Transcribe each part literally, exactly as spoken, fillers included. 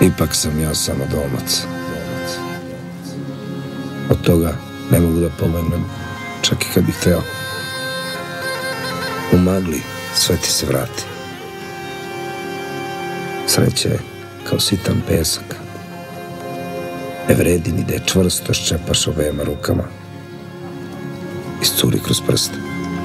Ipak sam ja samo domac. Od toga ne mogu da pomognem, čak i kad bih hteo. U magli sve ti se vrati. Sreća je kao sitan pesak. Ne vredi ni da je čvrsto ščepaš obema rukama. Iscuri kroz prste.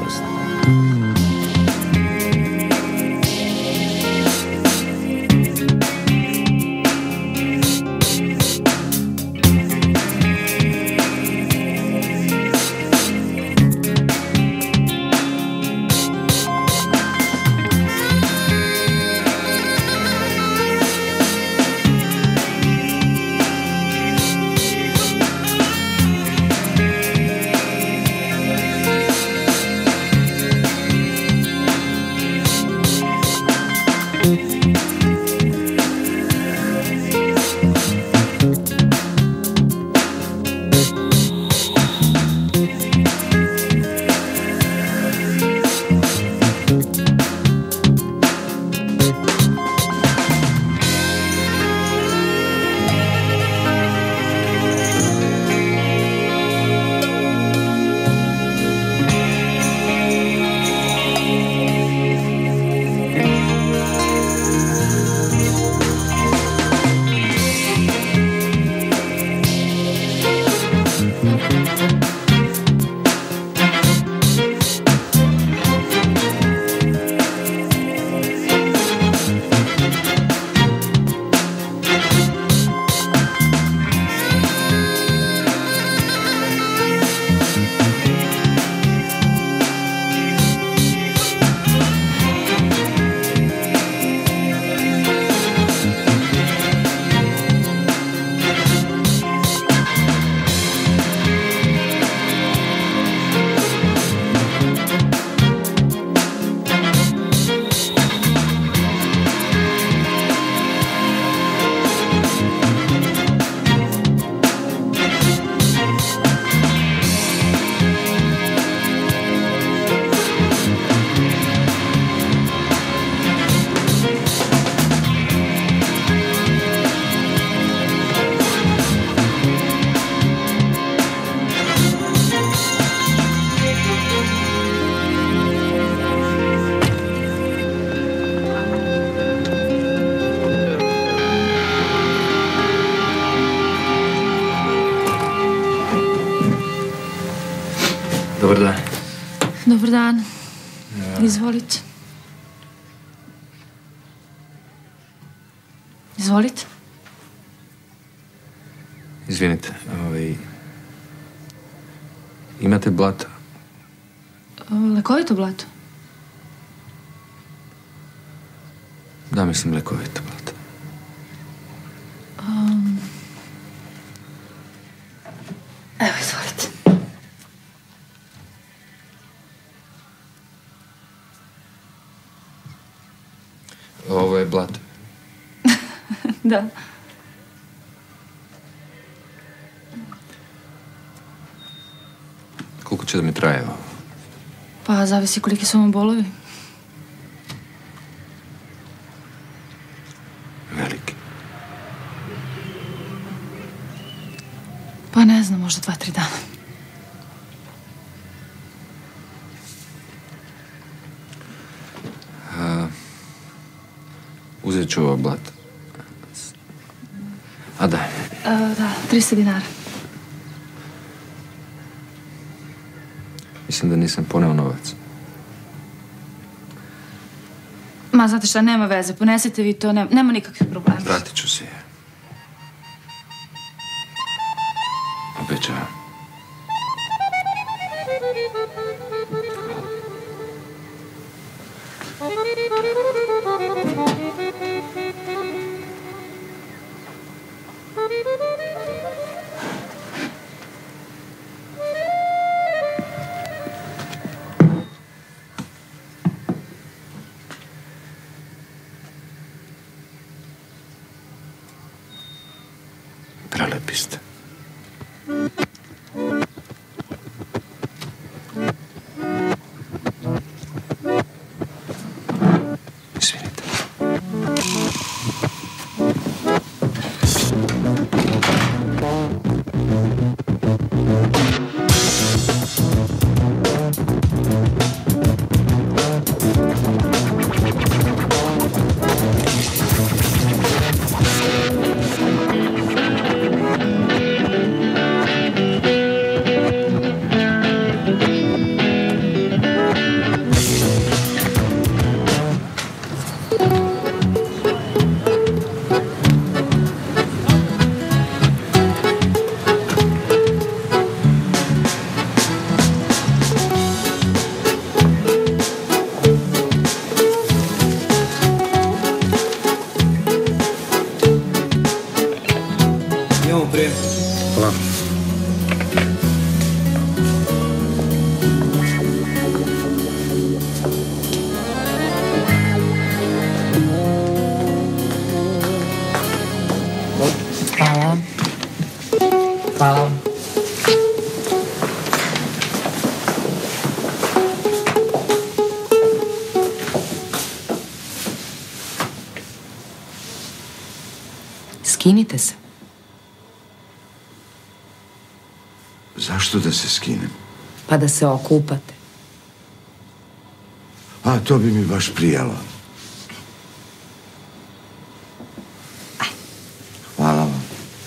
Dobar dan. Dobar dan. Izvolite. Izvolite. Izvinite, ovaj... Imate blato? Lekovito blato? Da, mislim lekovito blato. Um, evo, izvolite. Ovo je blato. Da. Koliko će da mi traje ovo? Pa, zavisi koliki su vam bolovi. Veliki. Pa ne znam, možda dva, tri dana. A, uzet ću ovo blato. A da. A, da, trista dinara. Mislim da nisam poneo novac. Ma, znate šta, nema veze, ponesite vi to, nema, nema nikakvih problema. Vratit ću se ja. Obećavam. Prelepi ste. Izvinite. Skinite se. Zašto da se skinem? Pa da se okupate. A, to bi mi baš prijalo. Hvala vam.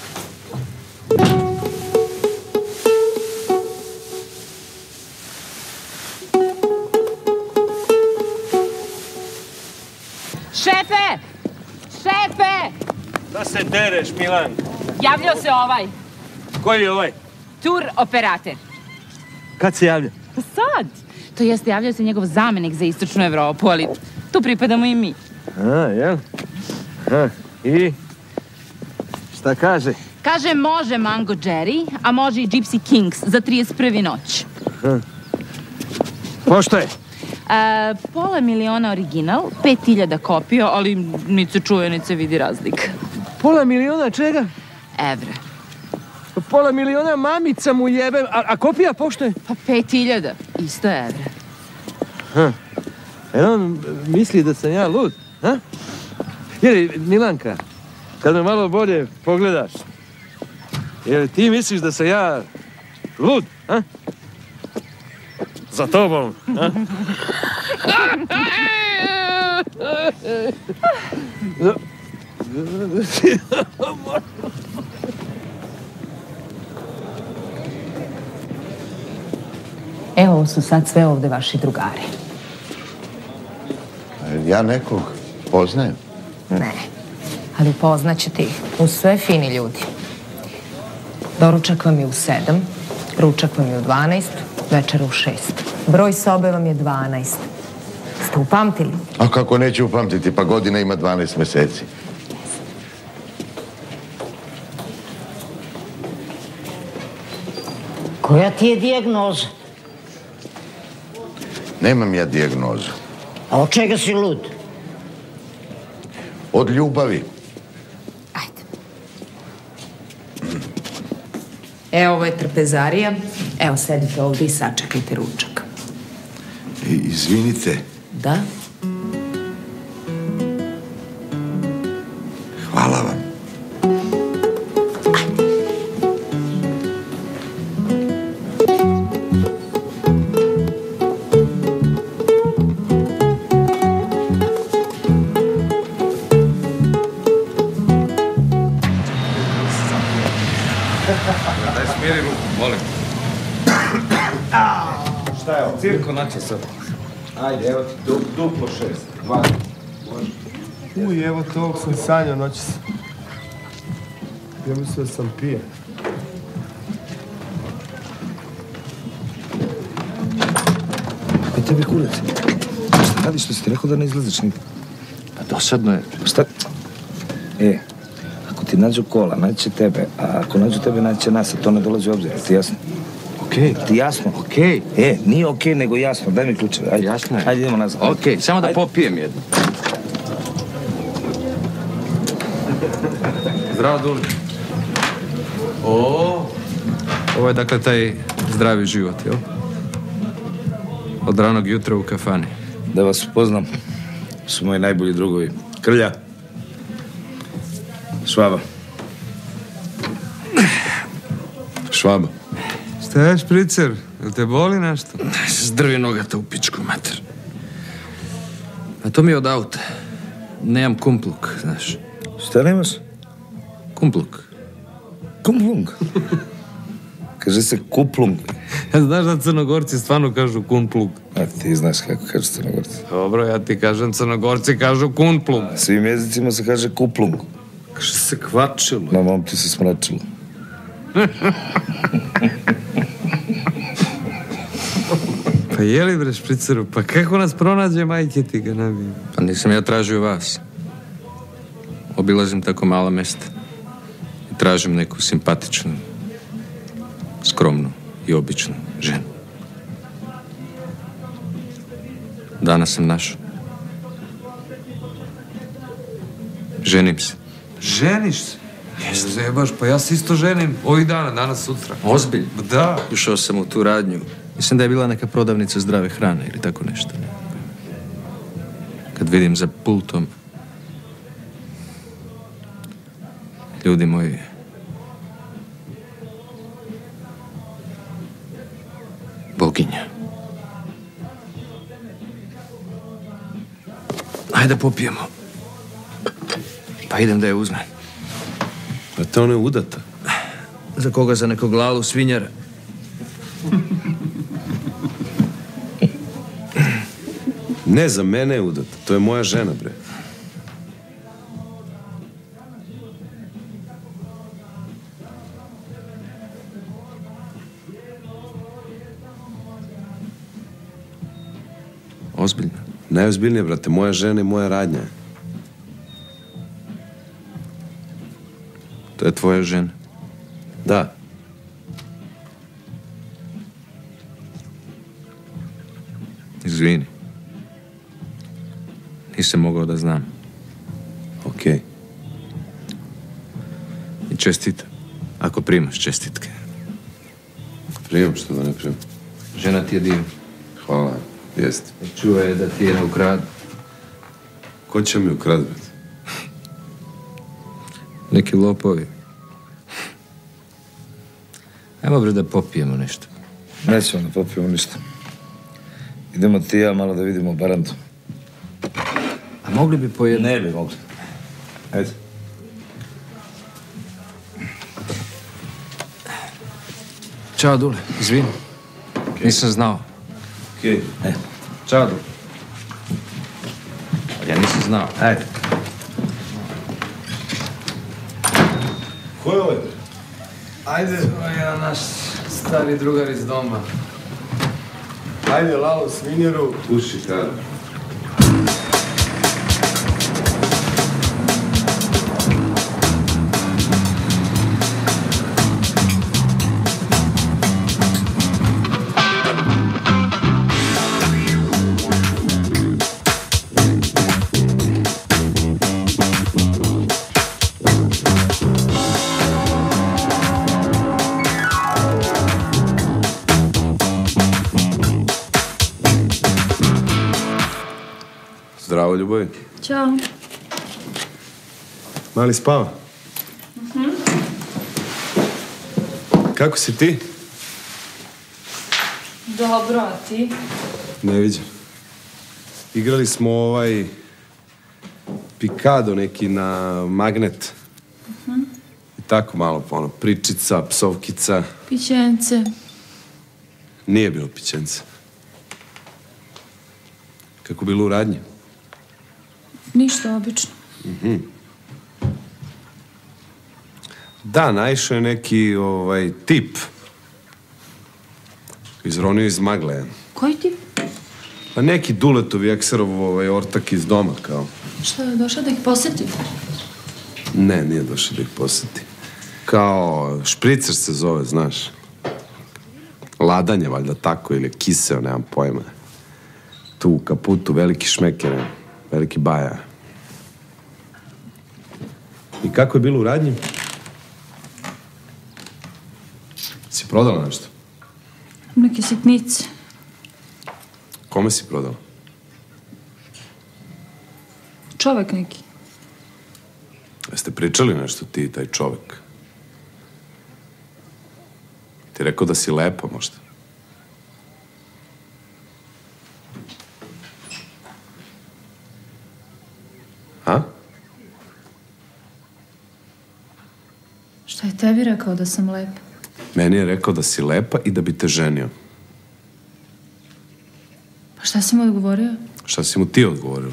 Šefe! Šefe! Da se dereš, Milan? Javljao se ovaj. Koji je ovaj? Tur operator. Kad se javlja? Pa sad. To jeste, javljao se njegov zamenik za istočnu Evropu, ali tu pripadamo i mi. A, jel? A, i? Šta kaže? Kaže, može Mango Jerry, a može i Gypsy Kings za trideset prve noć. A. Pošto je? A, pola miliona original, pet hiljada kopija, ali niti se čuje, niti se vidi razlika. Pola miliona čega? Evra. Pola miliona mamica mu jebe, a, a kopija pošto je? Pa pet hiljada, isto evra. Ha. Jer on misli da sam ja lud, ha? Jer, Milanka, kad me malo bolje pogledaš, jer ti misliš da sam ja lud, ha? Za tobom, ha? Evo, ovo su sad sve ovde vaši drugari. Ja nekog poznajem? Ne, ali upoznaćete ih. Uz sve fini ljudi. Doručak vam je u sedam, ručak vam je u dvanaest, večera u šest. Broj sobe vam je dvanaest. Ste upamtili? A kako neću upamtiti, pa godina ima dvanaest meseci. Koja ti je dijagnoza? Nemam ja dijagnozu. A od čega si lud? Od ljubavi. Ajde. Evo, ovo je trpezarija. Evo, sedite ovde i sačekajte ručak. I, izvinite. Da? Hvala vam. Daj smiri ruku, molim. Šta je ovo? Cirko naće sad. Ajde, evo ti du, duplo šest. Dva. Može. Uj, evo te ovog sam sanjao noćas. Ja mislio da sam pijen. Pa tebi kurac. Šta radiš, što si ti rekao da ne izlaziš nikad? Pa dosadno je. Šta? E, ako ti nađu kola, naće tebe, a ako nađu tebe, naće nas, a to ne dolazi u obzir, ti jasno? Okej. Okay. Ti jasno? Okej. Okay. E, nije okej, okay, nego jasno, daj mi ključeve, ajde. Jasno je. Ajde, idemo nazad. Okej, okay, samo da ajde. Popijem jedno. Zdravo, Duli. O, ovo je dakle taj zdravi život, jel? Od ranog jutra u kafani. Da vas upoznam, su moji najbolji drugovi. Krlja. Švaba. Švaba. Šta je, špricer? Jel te boli nešto? Zdrvi nogata u pičku, mater. A to mi je od auta. Nemam kumpluk, znaš. Šta nemaš? Kumpluk. Kumplung. Kaže se kuplung. Ja znaš da Crnogorci stvarno kažu kumplung. A ti znaš kako kažu Crnogorci. Dobro, ja ti kažem, Crnogorci kažu kumplung. Svim jezicima se kaže kuplung. Kaže se kvačilo. Na mom ti se smračilo. Pa jeli bre, špriceru, pa kako nas pronađe, majke ti ga nabije? Pa nisam ja tražio vas. Obilazim tako mala mesta. I tražim neku simpatičnu, skromnu i običnu ženu. Danas sam našao. Ženim se. Ženiš se? Jeste. Zebaš, pa ja se isto ženim ovih dana, danas, sutra. Ozbilj? Da. Ušao sam u tu radnju. Mislim da je bila neka prodavnica zdrave hrane ili tako nešto. Kad vidim za pultom Ljudi moji, boginja. Ajde popijemo. Pa idem da je uzmem. A to ona je udata. Za koga? Za nekog lalu svinjara? Ne, za mene je udata. To je moja žena, bre. Ozbiljno? Najozbiljnije, brate. Moja žena i moja radnja. To je tvoja žena? Da. Izvini. Nisam mogao da znam. Okej. I čestitam. Ako primaš čestitke. Primam, što da ne primam. Žena ti je divna. Hvala, jeste. Čuo je da ti je ne ukradu. Ko će mi ukraditi? Neki lopovi. Ajmo bre da popijemo nešto. Nećemo da popijemo ništa. Idemo ti i ja malo da vidimo barandu. A mogli bi po jedno? Ne bi mogli. Ajde. Ćao, Dule. Izvini. Nisam znao. Okej. E. Ćao, Dule. Ja nisam znao. Ajde. Ko je ovaj? Ajde, ja naš stari drugar iz doma. Ajde, Lalo, svinjeru. Puši, kada. Zdravo, Ljubavi. Ćao. Mali spava? Mhm. Kako si ti? Dobro, a ti? Ne vidim. Igrali smo ovaj pikado neki na magnet. Mhm. I tako malo, ono, pričica, psovkica. Pićence. Nije bilo pićence. Kako bilo u radnji? Ništa, obično. Mhm. Da, naišao je neki, ovaj, tip. Izronio iz magle. Koji ti? Pa neki Duletov i Ekserov, ovaj, ortak iz doma, kao. Šta je došao da ih posjeti? Ne, nije došao da ih posjeti. Kao, špricer se zove, znaš. Ladanje, valjda tako, ili kiseo, nemam pojma. Tu u kaputu, veliki šmeker, veliki baja. I kako je bilo u radnji? Si prodala nešto? Neke sitnice. Kome si prodala? Čovek neki. Jeste pričali nešto ti i taj čovek? Ti je rekao da si lepa možda? A? Šta je tebi rekao da sam lepa? Meni je rekao da si lepa i da bi te ženio. Pa šta si mu odgovorio? Šta si mu ti odgovorila?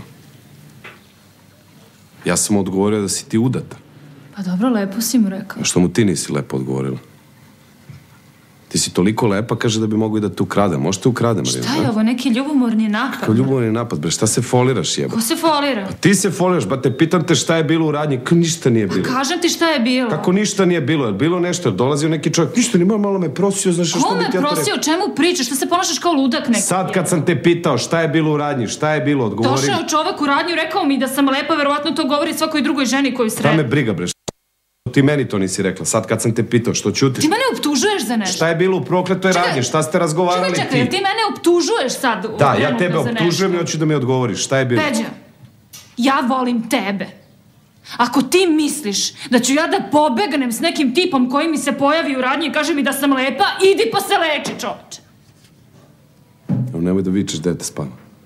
Ja sam mu odgovorio da si ti udata. Pa dobro, lepo si mu rekao. A što mu ti nisi lepo odgovorila? Ti si toliko lepa, kaže da bi mogo i da te ukrade. Može te ukrade, Marina? Šta je ovo, neki ljubomorni napad? Kako ljubomorni napad, bre? Šta se foliraš, jeba? Ko se folira? Ti se foliraš, ba te pitam te šta je bilo u radnji. Kako ništa nije bilo? Pa kažem ti šta je bilo. Kako ništa nije bilo? Je bilo nešto? Je dolazio neki čovjek. Ništa, ni malo me prosio, znaš što Ko bi me ti ja to prosio? rekao? O čemu pričaš? Šta se ponašaš kao ludak neki? Sad kad sam te pitao šta je bilo u radnji, šta je bilo, odgovori. Došao čovek u radnju, rekao mi da sam lepa, verovatno to govori svakoj drugoj ženi koju Šta me sredi. briga, bre? Ti meni to nisi rekla. Sad kad sam te pitao, što ćutiš? Ti mene optužuješ za nešto. Šta je bilo u prokletoj radnji? Šta ste razgovarali Čekaj, čekaj, ti? jer ti mene optužuješ sad u Da, ja trenutno tebe za nešto. optužujem i hoću da mi odgovoriš. Šta je bilo? Peđa, ja volim tebe. Ako ti misliš da ću ja da pobegnem s nekim tipom koji mi se pojavi u radnji i kaže mi da sam lepa, idi pa se leči, čoveče. Evo, nemoj da vičeš, dete spava.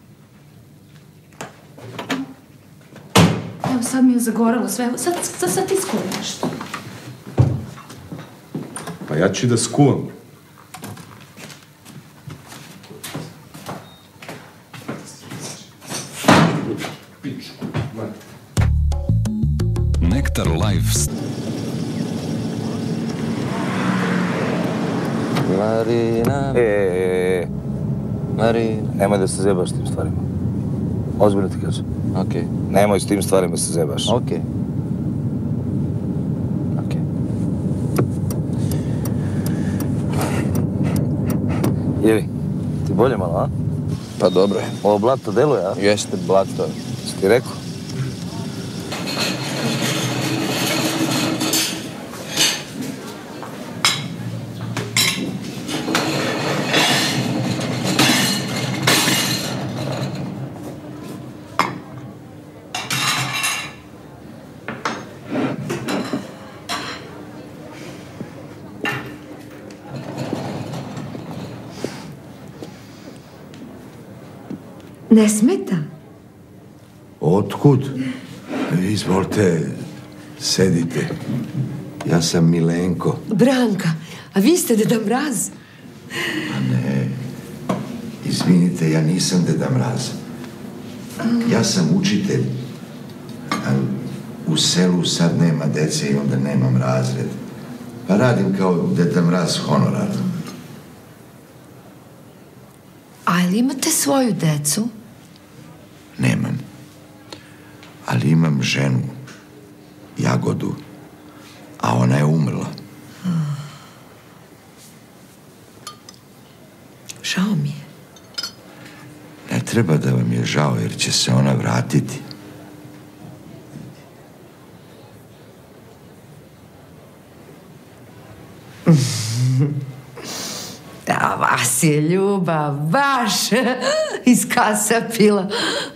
Evo, sad mi je zagorelo sve. Sad, sad, sad ti skuvaj nešto. Pa ja ću i da skuvam. Nektar Live. Marina... E, e, e. Marina... Nemoj da se zebaš s tim stvarima. Ozbiljno ti kažem. Okej. Nemoj s tim stvarima se zebaš. Okej. Okej. Jevi, ti bolje malo, a? Pa dobro je. Ovo blato deluje, a? Jeste, blato. Si ti rekao? Ne smeta? Otkud? Izvolite, sedite. Ja sam Milenko. Branka, a vi ste Deda Mraz? A ne, izvinite, ja nisam Deda Mraz. Ja sam učitelj. Ali u selu sad nema dece i onda nemam razred. Pa radim kao Deda Mraz honorarno. Ali imate svoju decu? Nemam. Ali imam ženu, Jagodu, a ona je umrla. Žao mi je. Ne treba da vam je žao, jer će se ona vratiti. A vas je ljubav baš iskasapila.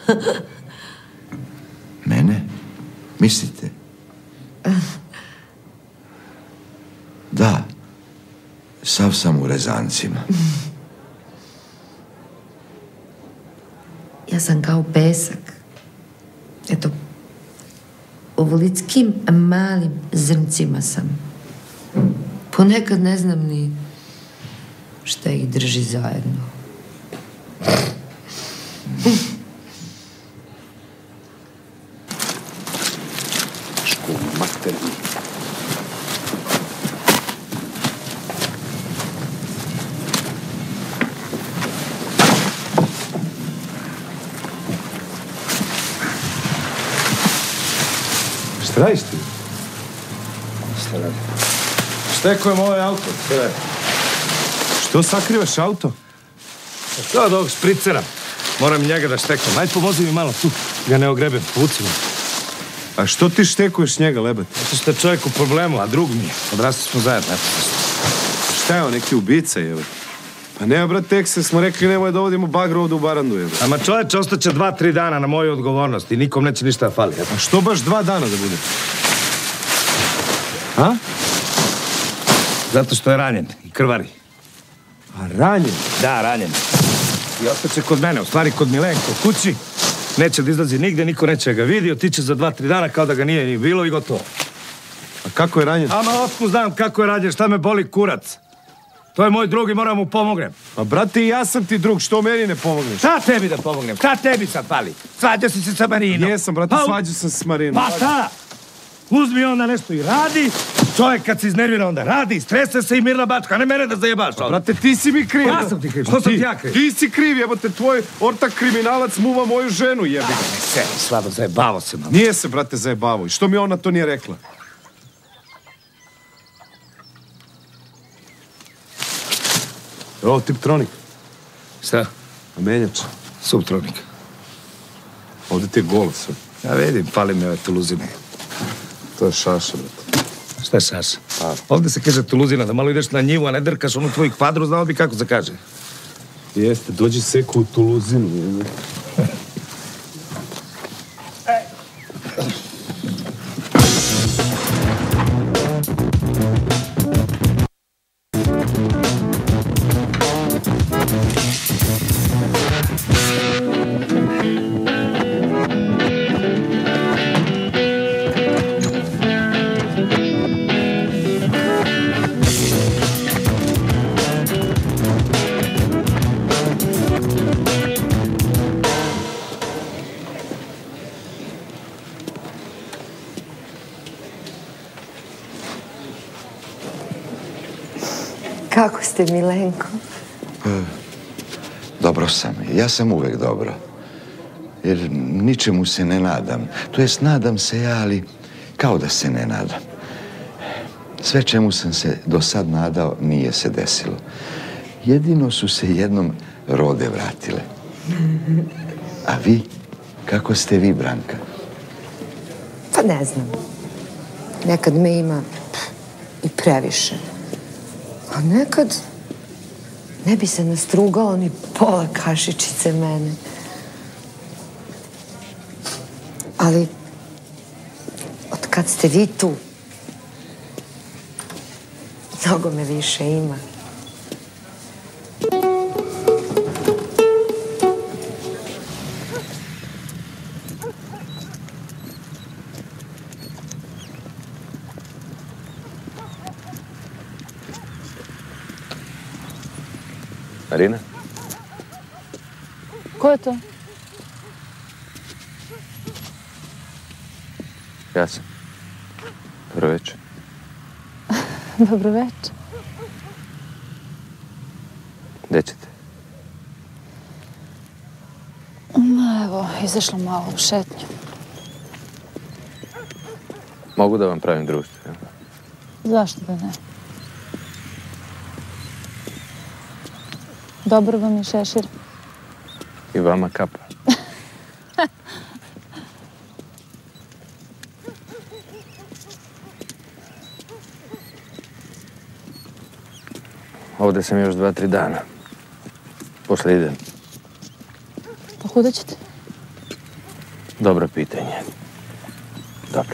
Mene? Mislite? Da. Sav sam u rezancima. Ja sam kao pesak. Eto, u volitskim malim zrncima sam. Ponekad ne znam ni šta ih drži zajedno. Školu mater. Šta radiš ti? Šta radi? Štekujem ovaj auto. Šta radi? Što sakrivaš auto? Što od ovog špricera? Moram njega da štekam. Ajde, pomozi mi malo tu. Ga ne ogrebem. Pucim. A što ti štekuješ njega, lebate? Zato što je čovjek u problemu, a drug mi je. Odrasli smo zajedno. Šta je on, neki ubica, jebe? Pa nema, brat, tek se smo rekli nemoj da uvodimo bagru ovdje u barandu, jebe. Ama čovječe, ostaće dva, tri dana na moju odgovornost i nikom neće ništa da fali. A što baš dva dana da bude? A? Zato što je ranjen i krvari. A ranjen? Da, ranjen. I ostaće kod mene, u stvari kod Milenko, kući. Neće da izlazi nigde, niko neće ga vidi, otiće za dva, tri dana kao da ga nije ni bilo i gotovo. A kako je ranjen? Ama otkud znam kako je ranjen, šta me boli kurac. To je moj drug i moram mu pomognem. A brate, i ja sam ti drug, što meni ne pomogneš? Šta tebi da pomognem? Šta tebi sad pali? Svađao si se sa Marinom. Jesam, brate, Pa, svađao sam se s Marinom. Pa šta? Uzmi onda nešto i radi. Čovjek kad se iznervira onda radi, strese se i mirna bačka, a ne mene da zajebaš. Pa, brate, ti si mi kriv. Ja sam ti kriv, što sam ti ja kriv? Ti si kriv, jebote, tvoj ortak kriminalac muva moju ženu, jebe. Ne se, slabo, zajebavo se malo. Nije se, brate, zajebavo. I što mi ona to nije rekla? Evo, tiptronik. Šta? A menjač? Subtronik. Ovdje ti je golo sve. Ja vidim, pali mi ove tuluzine. To je šaša, brate. Šta je šaša? Ovdje se kaže tuluzina, da malo ideš na njivu, a ne drkaš onu tvoju kvadru, znao bi kako se kaže. Jeste, dođi seku u tuluzinu. Kako ste, Milenko? Dobro sam. Ja sam uvek dobro. Jer ničemu se ne nadam. To jest, nadam se ja, ali kao da se ne nadam. Sve čemu sam se do sad nadao nije se desilo. Jedino su se jednom rode vratile. A vi? Kako ste vi, Branka? Pa ne znam. Nekad me ima i previše. A nekad ne bi se nastrugalo ni pola kašičice mene. Ali od kad ste vi tu, mnogo me više ima. Marina? Ko je to? Ja sam. Dobro večer. Dobro večer. Gde ćete? Ma, evo, izašla malo u šetnju. Mogu da vam pravim društvo, ja? Zašto da ne? Dobro vam je šešir. I vama kapa. Ovde sam još dva, tri dana. Posle idem. Pa kuda ćete? Dobro pitanje. Dobro.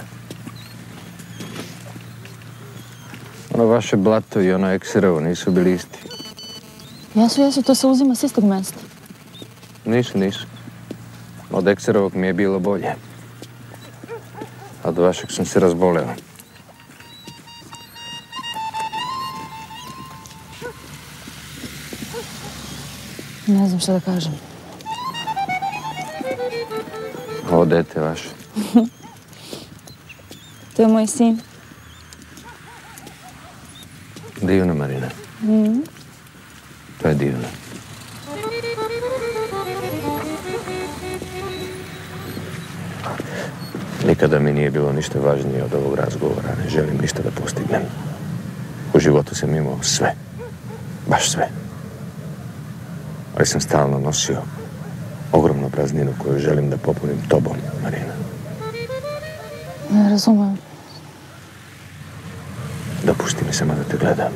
Ono vaše blato i ono ekserovo nisu bili isti. Jesu, jesu, to se uzima s istog mesta. Nisu, nisu. Od ekserovog mi je bilo bolje. A od vašeg sam se razboleo. Ne znam šta da kažem. Ovo dete vaše. To je moj sin. Divno, Marina. Mm. To je divno. Nikada mi nije bilo ništa važnije od ovog razgovora. Ne želim ništa da postignem. U životu sam imao sve. Baš sve. Ali sam stalno nosio ogromnu prazninu koju želim da popunim tobom, Marina. Ne razumem. Dopusti mi samo da te gledam.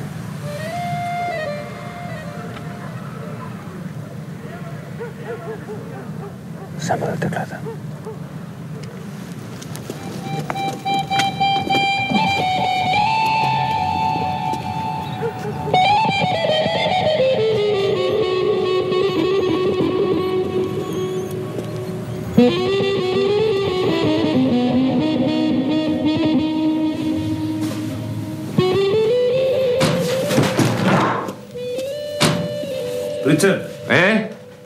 Samo da te gledam. Špricer? E?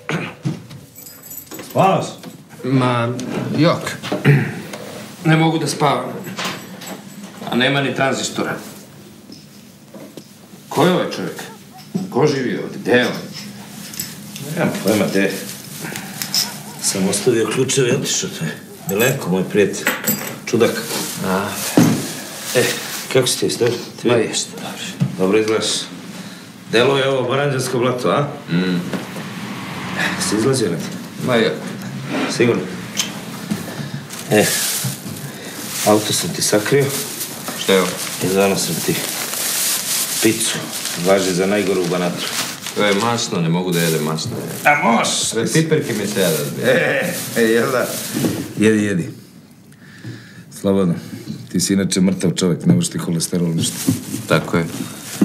Spavao si? Ma, jok. Ne mogu da spavam. A nema ni tranzistora. Ko je ovaj čovjek? Ko živi ovdje? Gde je on? Nemam pojma, gde. Sam ostavio ključeve i otišao. To je Milenko, moj prijatelj. Čudak. A. E, kako si ti, isto? Ma jeste, dobro. Dobro izgledaš. Delo je ovo Baranđansko blato, a? Mm. Si izlazio na ti? Ma ja. Sigurno? E, auto sam ti sakrio. Šta je ovo? I dano sam ti picu. Važi za najgoru u Banatu. To je masno, ne mogu da jedem masno. A moš! Sve piperke mi se jada. E, e, jel da? Jedi, jedi. Slobodno. Ti si inače mrtav čovjek, ne možeš ti holesterol ništa. Tako je.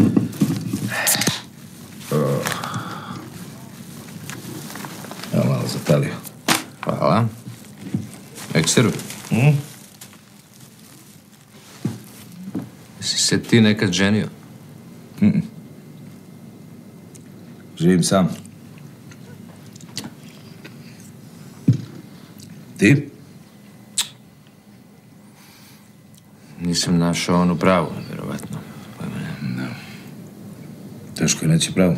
Evo malo zapalio. Hvala. Ekseru? Mm? Si se ti nekad ženio? Mm. Živim sam. Ti? Nisam našao onu pravu, vjerovatno. No. Teško je neći pravo.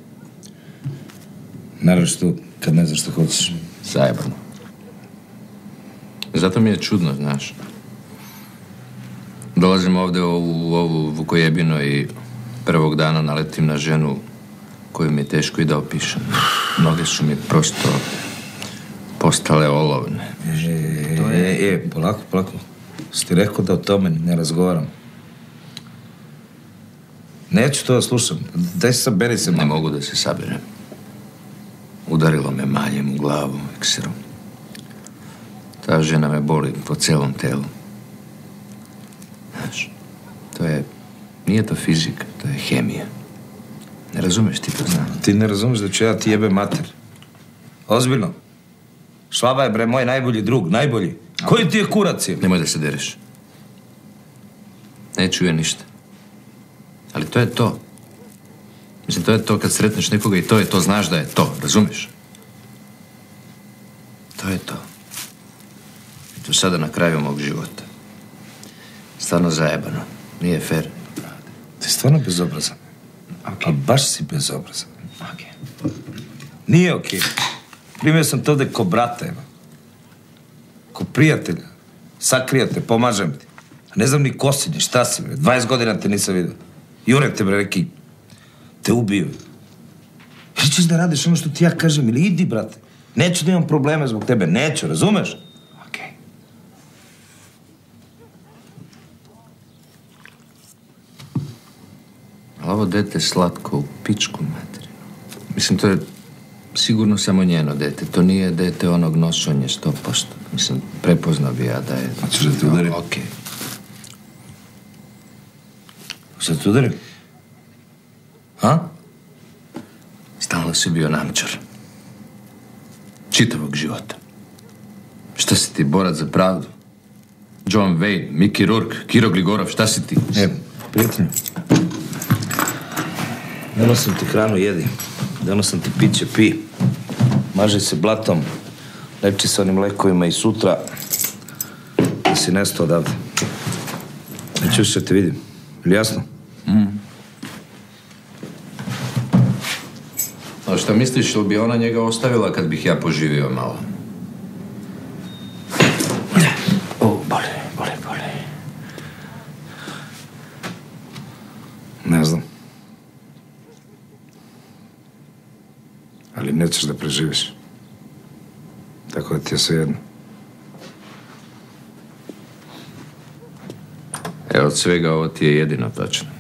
Naravno što kad ne znaš što hoćeš. Zajebano. Zato mi je čudno, znaš. Dolazim ovde u ovu Vukojebino i prvog dana naletim na ženu koju mi je teško i da opišem. Noge su mi prosto postale olovne. E, e, e, polako, polako. Si ti rekao da o tome ne razgovaram. Neću to da slušam. Daj se saberi se. Ne mogu da se saberem. Udarilo me maljem u glavu, ekserom. Ta žena me boli po celom telu. Znaš, to je... Nije to fizika, to je hemija. Ne razumeš ti to, znam. Ti ne razumeš da ću ja ti jebe mater. Ozbiljno. Švaba je, bre, moj najbolji drug, najbolji. Koji ti je kurac je? Nemoj da se dereš. Ne čuje ništa. Ali to je to. Mislim, to je to kad sretneš nekoga i to je to, znaš da je to, razumiješ? To je to. I to sada na kraju mog života. Stvarno zajebano. Nije fair. Ti stvarno bezobrazan. Ali baš si bezobrazan. Nije okej. Primio sam to ovde ko brata, evo. Ko prijatelja. Sakrijate, pomažem ti. A ne znam ni ko si, ni šta si, bre. dvadeset godina te nisam vidio. Jure te, bre, neki... Te ubiju. Ili ćeš da radiš ono što ti ja kažem, ili idi, brate. Neću da imam probleme zbog tebe, neću, razumeš? Okej. Ali ovo dete je slatko u pičku materinu. Mislim, to je sigurno samo njeno dete. To nije dete onog nosonje sto posto. Mislim, prepoznao bi ja da je... Hoćeš da te udarim? Okej. Hoćeš da te udarim? Ha? Stalno si bio namčar. Čitavog života. Šta si ti, borac za pravdu? John Wayne, Mickey Rourke, Kiro Gligorov, šta si ti? E, prijatelju. Donosim ti hranu, jedi. Donosim ti piće, pi. Maži se blatom. Leči se onim lekovima i sutra da si nestao odavde. Neću više te vidim. Ili jasno? Mm. A šta misliš, ili bi ona njega ostavila kad bih ja poživio malo? O, boli, boli, boli. Ne znam. Ali nećeš da preživiš. Tako da ti je svejedno. E, od svega ovo ti je jedino tačno.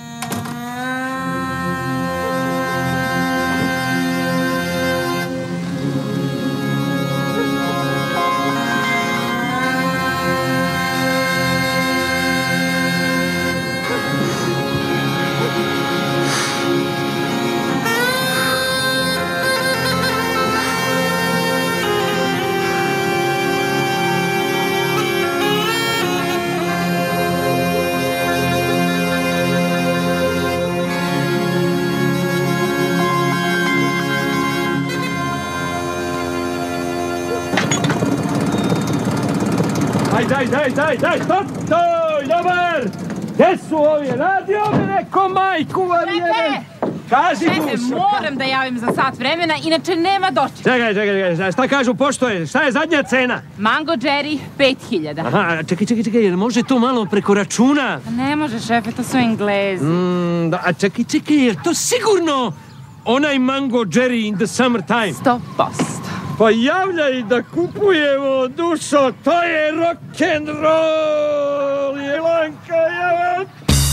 Daj, daj, daj, daj, stop, stoj, dobar! Gdje su ovi? Radio mi neko majku vam jedan! Kaži mu! Šefe, moram da javim za sat vremena, inače nema dočeka. Čekaj, čekaj, čekaj, šta kažu poštoje? Šta je zadnja cena? Mango Jerry, pet hiljada. Aha, čekaj, čekaj, čekaj, jel može to malo preko računa? Ne može, šefe, to su Englezi. Mm, da, a čekaj, čekaj, je to sigurno onaj Mango Jerry in the summertime? Sto posto. Pa javljaj da kupujemo, dušo, to je rock'n'roll, Jelanka, javan!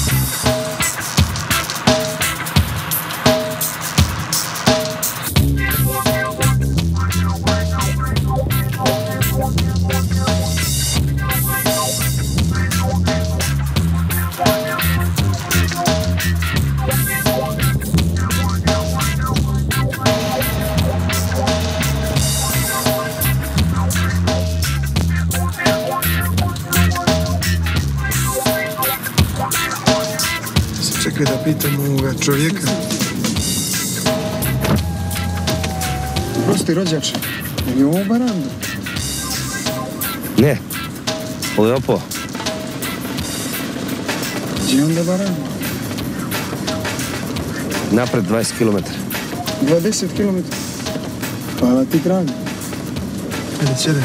Čekaj da pitam ovoga čovjeka. Prosti rođače, je li ovo baranda? Ne, ovo je opo. Gdje je onda baranda? Napred dvadeset kilometara. dvadeset kilometara. Hvala ti, kralj. Ajde, sjedaj.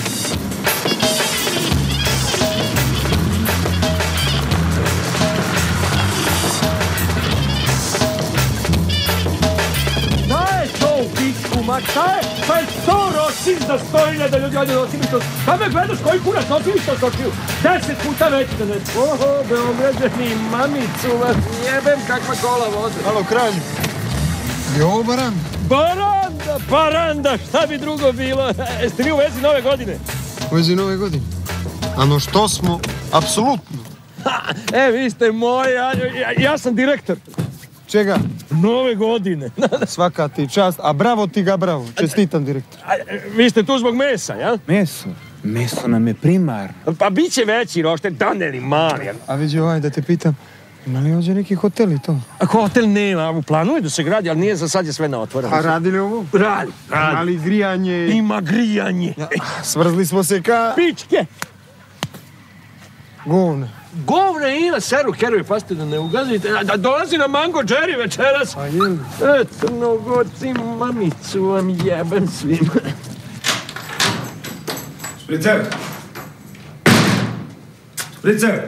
Ma šta je? Pa je sto ročin za sto hiljada ljudi ovdje nosi mi to. Pa me gledaš koji kurac nosi mi to sočiju. Deset puta veći da ne. Oho, Beograđani, mamicu vas jebem kakva kola vode. Alo, kralj. Je ovo baranda? Baranda, baranda, šta bi drugo bilo? Jeste vi u vezi nove godine? U vezi nove godine? Ano što smo, apsolutno. E, vi ste moji, ja, ja sam direktor. Čega? Nove godine. Svaka ti čast, a bravo ti ga bravo. Čestitam, direktor. Vi ste tu zbog mesa, jel? Meso? Meso nam je primarno. Pa bit će veći rošten, daneli mali. A vidi ovaj da te pitam, ima li ovdje neki hotel i to? A hotel nema, u planu je da se gradi, ali nije za sad je sve na otvoreno. A radi li ovo? Radi, radi. Ima li grijanje? Ima grijanje. Ja, svrzli smo se ka... Pičke. Govne. Govne ima, seru, kerovi, pasti da ne ugazite. Da dolazi na Mango Jerry večeras. A je li? E, crnogorci, mamicu vam jebem svima. Špricer! Špricer!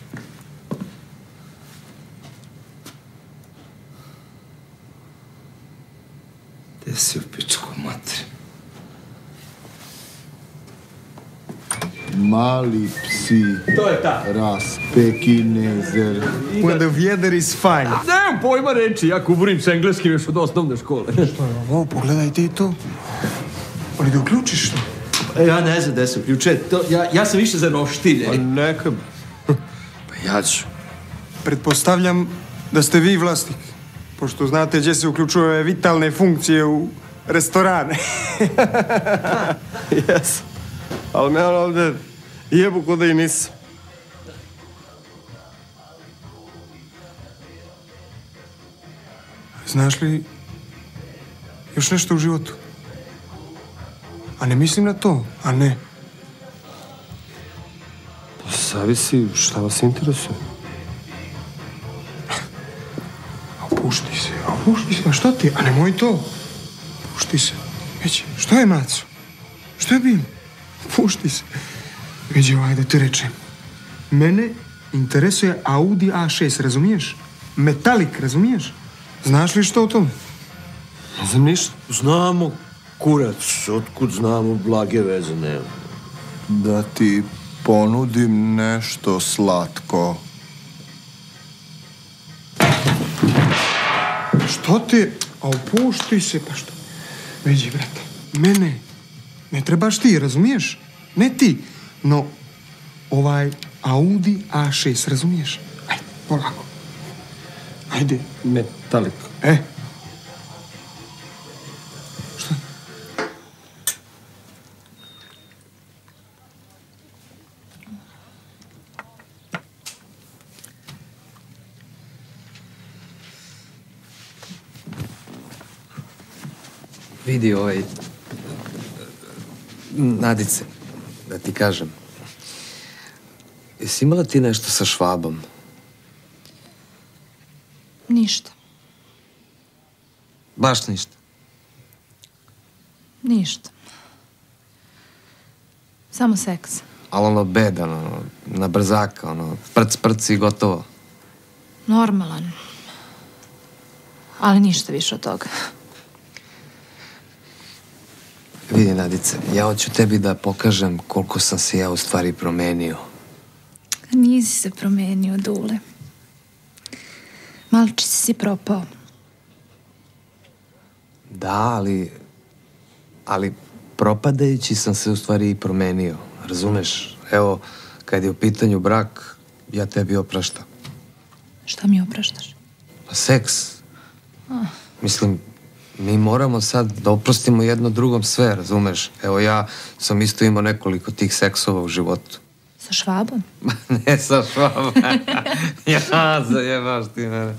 Gde si u pičku materi? Mali psi. To je ta. Ras, pekinezer. When the weather is fine. Nemam pojma reči, ja kuburim s engleskim još od osnovne škole. Što je ovo? Pogledaj ti to. Ali da uključiš to? E, ja ne znam da se uključuje. Ja, ja sam više za roštilje. Pa neka... Pa ja ću. Pretpostavljam da ste vi vlasnik. Pošto znate gdje se uključuju ove vitalne funkcije u restorane. Jes. Ali me on ovdje jebu ko da i nisam. Znaš li još nešto u životu? A ne mislim na to, a ne. Zavisi šta vas interesuje. Opušti se, opušti se. A što ti? A nemoj to. Opušti se. Već, što je, Maco? Što je bilo? Opušti se. Već, ovaj da ti rečem. Mene interesuje Audi A šest, razumiješ? Metalik, razumiješ? Znaš li što o tom? Ne znam ništa. Znamo, kurac, otkud znamo, blage veze nema. Da ti ponudim nešto slatko. Što ti? A opušti se, pa što? Veđi, brate, mene ne trebaš ti, razumiješ? Ne ti, no ovaj Audi A šest, razumiješ? Ajde, polako. Ajde. Metalik. E. Što? Vidi ovaj... Nadice, da ti kažem. Jesi imala ti nešto sa Švabom? Ništa. Baš ništa? Ništa. Samo seks. Ali ono bedan, ono, na brzaka, ono, prc, prc i gotovo. Normalan. Ali ništa više od toga. Vidi, Nadice, ja hoću tebi da pokažem koliko sam se ja u stvari promenio. Nisi se promenio, Dule. Malčić si propao. Da, ali... Ali propadajući sam se u stvari i promenio. Razumeš? Evo, kad je u pitanju brak, ja tebi opraštam. Šta mi opraštaš? Pa seks. Ah. Mislim, mi moramo sad da oprostimo jedno drugom sve, razumeš? Evo, ja sam isto imao nekoliko tih seksova u životu. Sa Švabom? Ne sa Švabom. Ja, zajebaš ti mene.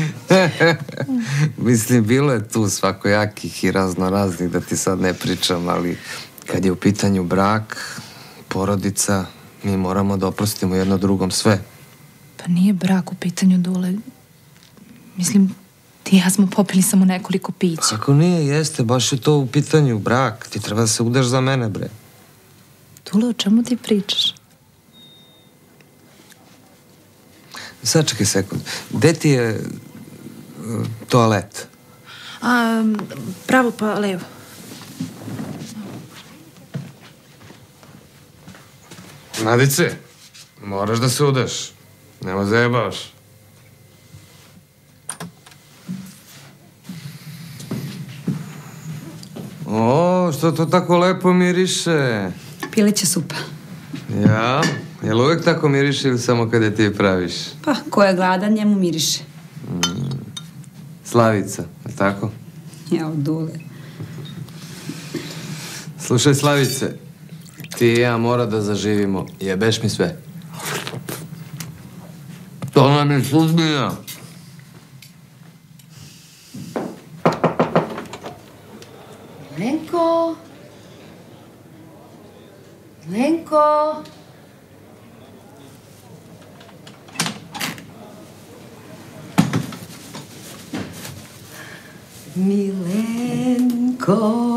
Mislim, bilo je tu svakojakih i raznoraznih, da ti sad ne pričam, ali kad je u pitanju brak, porodica, mi moramo da oprostimo jedno drugom sve. Pa nije brak u pitanju, Dule. Mislim, Ti i ja smo popili samo nekoliko pića. Ako nije, jeste, baš je to u pitanju, brak. Ti treba da se udaš za mene, bre. Tule, o čemu ti pričaš? Sačekaj sekund. Gde ti je uh, toalet? A, pravo pa levo. Nadice, moraš da se udaš. Nema zajebavaš. O, što to tako lepo miriše? Pileća supa. Ja? Jel uvek tako miriše ili samo kada ti je praviš? Pa, ko je gladan, njemu miriše. Mm. Slavica, je tako? Jao, Dule. Slušaj, Slavice, ti i ja mora da zaživimo. Jebeš mi sve. To nam je sudbina. Lenko? Lenko? Milenko?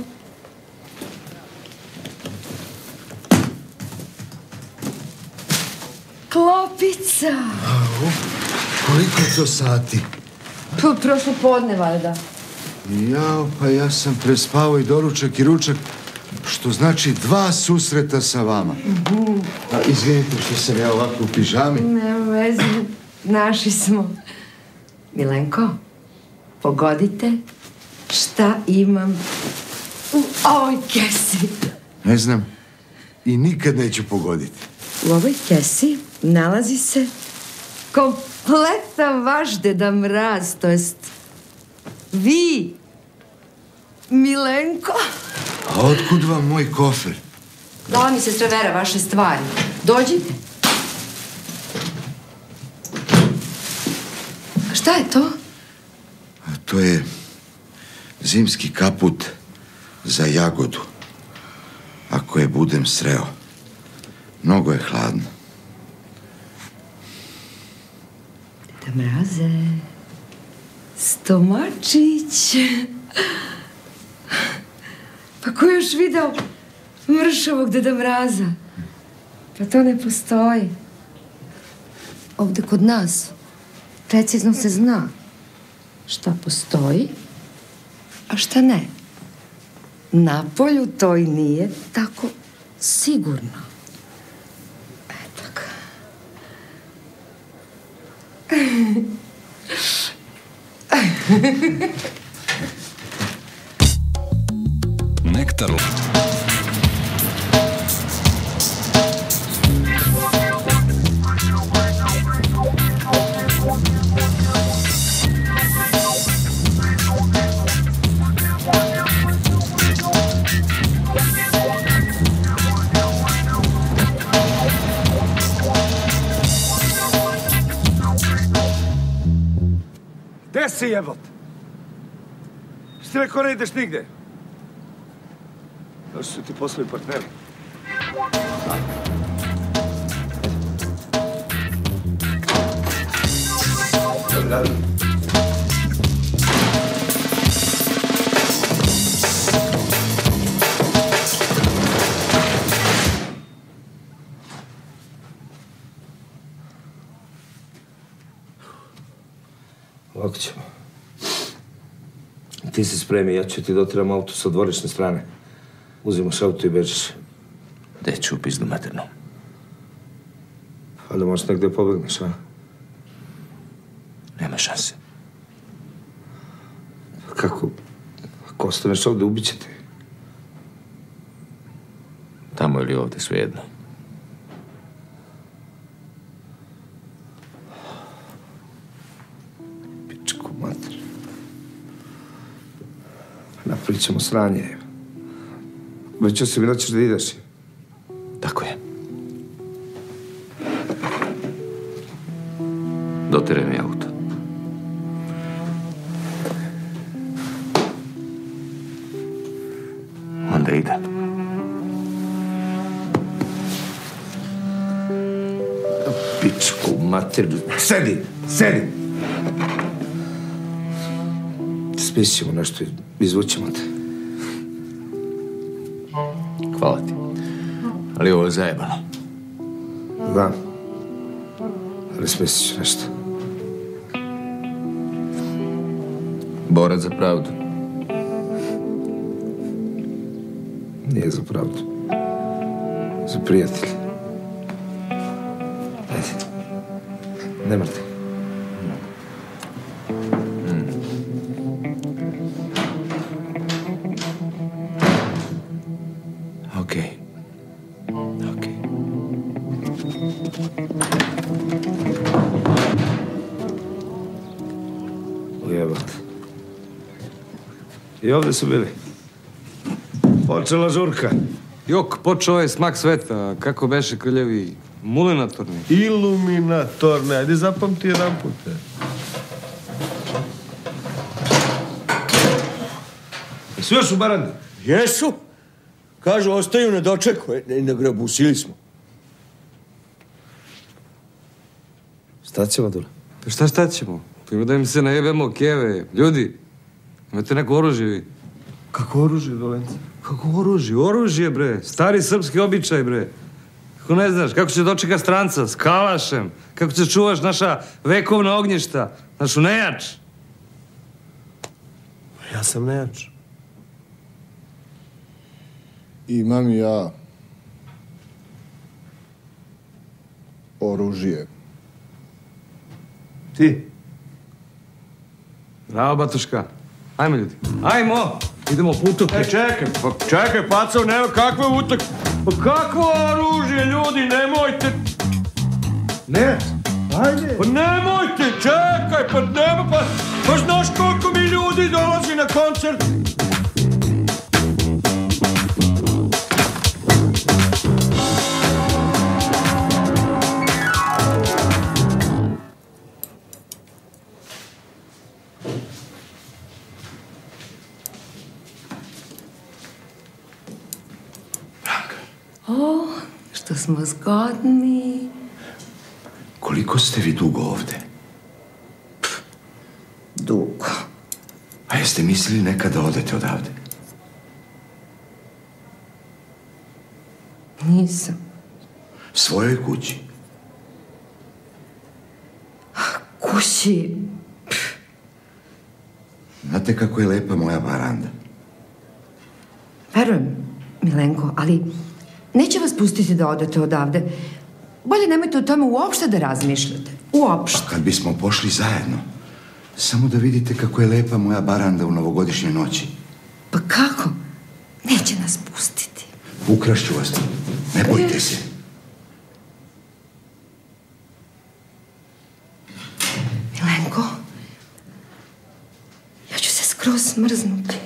Klopica! Koliko je to sati? Pa, prošlo podne, valjda. Jao, pa ja sam prespavao i doručak i ručak, što znači dva susreta sa vama. A, izvinite što sam ja ovako u pižami. Nema veze, naši smo. Milenko, pogodite šta imam u ovoj kesi. Ne znam i nikad neću pogoditi. U ovoj kesi nalazi se kompletan vaš Deda Mraz, to jest vi, Milenko. A otkud vam moj kofer? Dala mi se sestra Vera vaše stvari. Dođite. A šta je to? A to je zimski kaput za jagodu. Ako je budem sreo. Mnogo je hladno. Deda Mraze, stomačić. Pa ko je još video mršavog Deda Mraza? Pa to ne postoji. Ovde kod nas precizno se zna šta postoji, a šta ne. Napolju to i nije tako sigurno. Eto ga. Nektar. Gde si, jebot? Što ti rekao ne ideš nigde? Došli su ti poslovi partneri. Ovako ćemo. Ti se spremi, ja ću ti dotiram auto sa dvorišne strane. Uzimaš auto i bežeš. Gde ću u pizdu maternu? A da možeš negde pobegneš, a? Nema šanse. Kako? Ako ostaneš ovde, ubit će te. Tamo ili ovde, svejedno. Pičku mater. Napravit ćemo sranje. Obećao si mi da ćeš da ideš. Tako je. Doteraj mi auto. Onda ide. Pičku mater. Sedi, sedi. Smislit ćemo nešto i izvućemo te. Hvala ti. Ali ovo je zajebano. Znam. Ali smislit ću nešto. Borac za pravdu. Nije za pravdu. Za prijatelj. Ajde. Ne mrte. Okej. Okej. Ujebat. I ovdje su bili. Počela žurka. Jok, počeo ovaj smak sveta. Kako beše krljevi? Mulinatorni. Iluminatorne. Ajde zapamti jedan put. Jesu još u barandi? Jesu. Kažu, ostaju na dočeku. E, na grabusili smo. Šta ćemo, Dule? Pa šta šta ćemo? Prima da im se najebemo keve. Ljudi, imate neko oružje vi? Kako oružje, Dolenca? Kako oružje? Oružje, bre. Stari srpski običaj, bre. Kako ne znaš, kako će dočeka stranca? S kalašem. Kako će čuvaš naša vekovna ognjišta? Našu nejač. Ja sam nejač. Imam i ja oružje. Ti? Bravo, Batuška. Ajmo, ljudi. Ajmo! Idemo putu. E, čekaj, pa čekaj, pacov, nema kakve utak... Pa kakvo oružje, ljudi, nemojte... Ne, ajde. Pa nemojte, čekaj, pa nema, pa... Pa znaš koliko mi ljudi dolazi na koncert? O, što smo zgodni. Koliko ste vi dugo ovde? Dugo. A jeste mislili nekad da odete odavde? Nisam. Svojoj kući? Kući. Znate kako je lepa moja baranda? Verujem, Milenko, ali neće vas pustiti da odete odavde. Bolje nemojte o tome uopšte da razmišljate. Uopšte. Kad bismo pošli zajedno, samo da vidite kako je lepa moja baranda u novogodišnjoj noći. Pa kako? Neće nas pustiti. Ukrašću vas, ne bojte se. Milenko, ja ću se skroz smrznuti.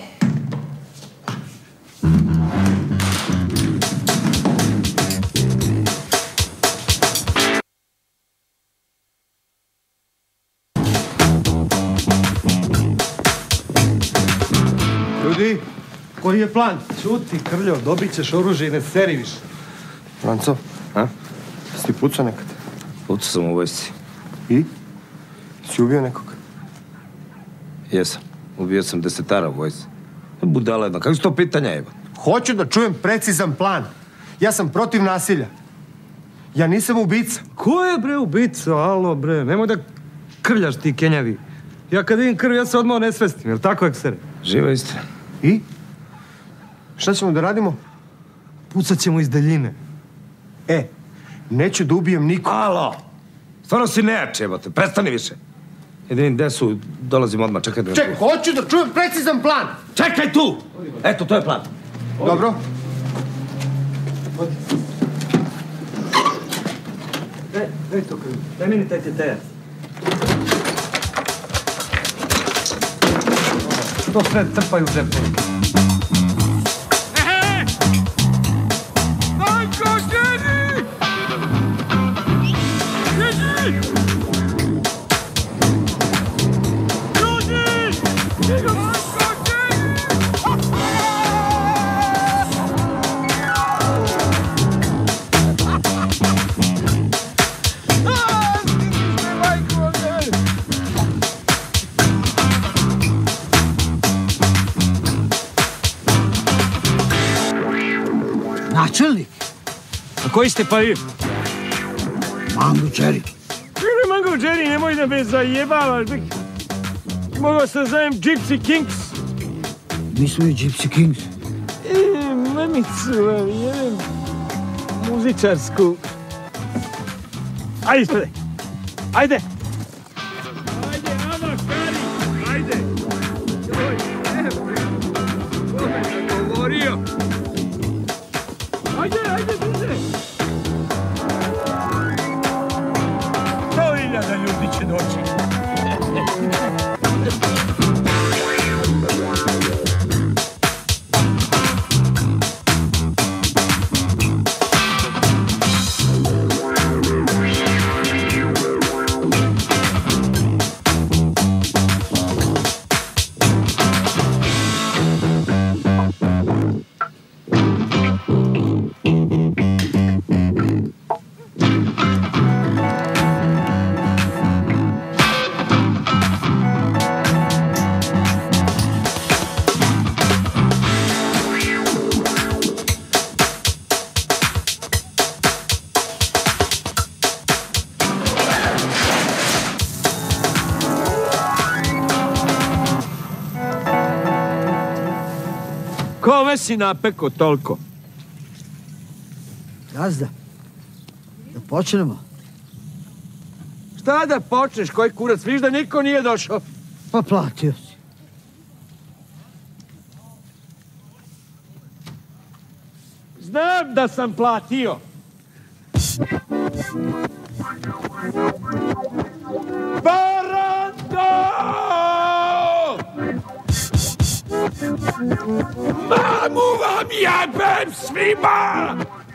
Ljudi, koji je plan? Ćuti, Krljo, dobit ćeš oružje i ne seri više. Franco, A? si pucao nekad? Pucao sam u vojsci. I? Si ubio nekog? Jesam. Ubio sam desetara u vojsci. Budala jedna. Kako su to pitanja, jeba? Hoću da čujem precizan plan. Ja sam protiv nasilja. Ja nisam ubica. Ko je, bre, ubica? Alo, bre, nemoj da krljaš ti kenjavi. Ja kad vidim krv, ja se odmah nesvestim, jel tako, eksere? Živa istina. I? Šta ćemo da radimo? Pucat ćemo iz daljine. E, neću da ubijem niko. Alo! Stvarno si nejač, jebate. Prestani više. Jedini, gde su? Dolazim odmah, čekaj da... Čekaj, hoću da čujem precizan plan. Čekaj tu! Eto, to je plan. Dobro. Daj, daj to krv. Daj meni taj tetejac. To sve trpaju u džepu. Načelnik? A koji ste pa vi? Mango Jerry. Kako Mango Jerry, nemoj da me zajebavaš. Mogao sam zovem Gypsy Kings. Mi smo i Gypsy Kings. E, mamicu, jedan muzičarsku. Ajde ispred. Ajde. Ajde, Ana, Kari, ajde. Joj, ne, kome sam govorio? Ajde, ajde, brže. Sto hiljada ljudi će doći. Kome si napeko toliko? Gazda, da počnemo. Šta da počneš, koji kurac? Viš da niko nije došao? Pa platio si. Znam da sam platio. Barando! Mamu vam jebem svima!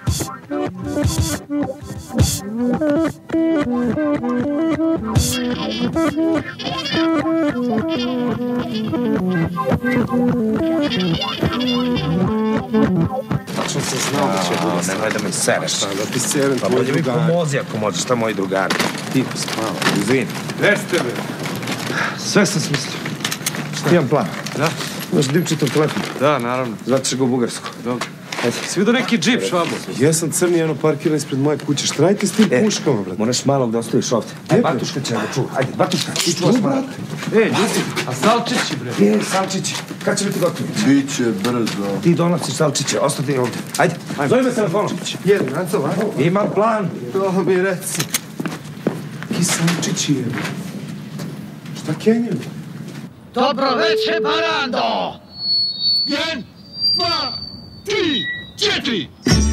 Tačno sam znao da će bude. Nemoj da me sereš. Šta da ti serem, pa bolje mi pomozi ako možeš, šta moji drugari. Tiho, spava. Izvini. Recite me. Sve sam smislio. Imam plan. Da? Imaš Dimčitov telefon? Da, naravno. Zvat ćeš ga u Bugarsku. Dobro. Ajde. Si vidio neki džip, švabo? Jesam crni, jedno parkiran ispred moje kuće. Šta radite s tim e, puškama, brate? Moraš malog da ostaviš ovdje. Aj, Batuška će ga čuva. Ajde, Batuška, ti čuva s malog. E, ljudi. A Salčići, bre? E, Salčići. Kad će biti gotovi? Biće brzo. Ti donosiš Salčiće, ostati ovdje. Ajde, zove me telefonom. Jedan, Ancova. Imam plan. To mi reci. Ki Salčići je? Šta kenjaju? Dobro veče, Barando! Jedan, dva, tri, četiri!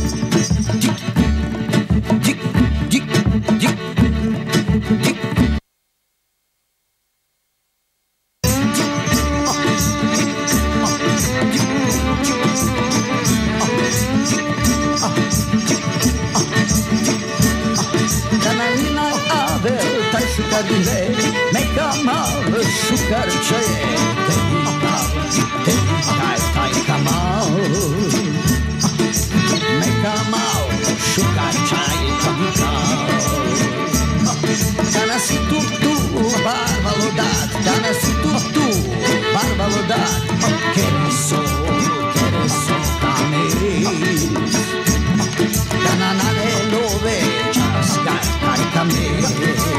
Neka mal šukarče je, tebi mal, tebi taj, taj kamal. Neka mal šukarča je, tebi mal. Danas si tu, tu, barbalo dat, danas si tu, tu, barbalo dat. Kereso, kereso, kameris. Dana nane love, čas, kaj, kaj, kameris.